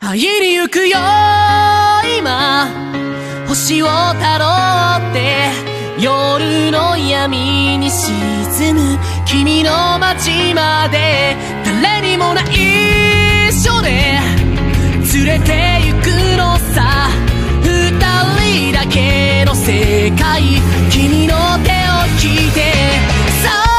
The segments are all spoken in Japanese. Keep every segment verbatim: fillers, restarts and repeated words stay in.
入りゆくよ今星をたどって夜の闇に沈む君の街まで誰にもない書で連れて行くのさ二人だけの世界君の手を引いてさあ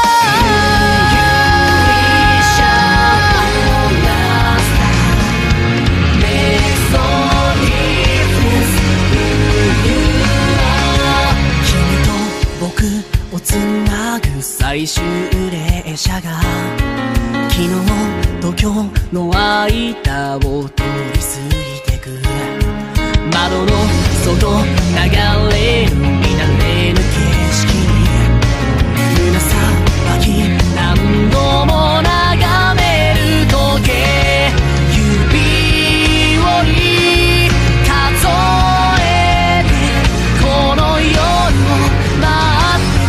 つなぐ最終列車が昨日と今日の間を通り過ぎてく窓の外流れる乱れぬ景色に胸騒ぎ何度も眺める時計指折り数えてこの夜を待って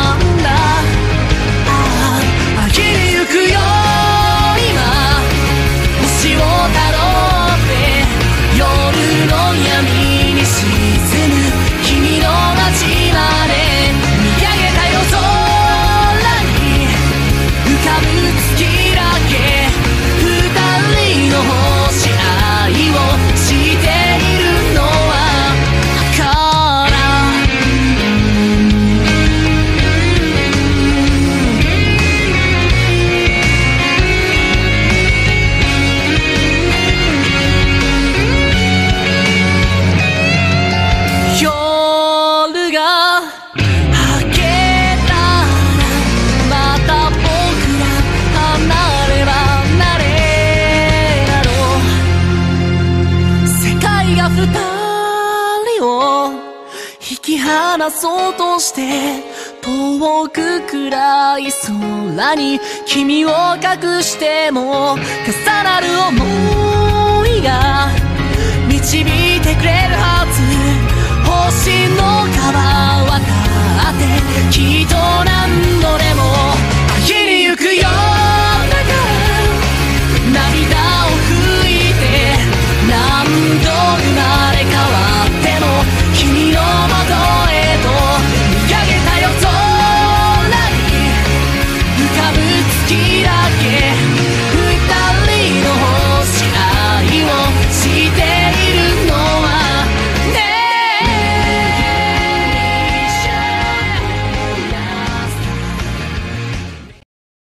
離そうとして遠く暗い空に君を隠しても重なる想いが導いてくれるはず星の川渡ってきっと何度で